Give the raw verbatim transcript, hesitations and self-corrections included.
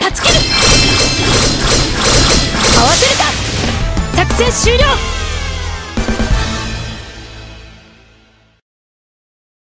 断ち切る。合わせるか。作戦終了。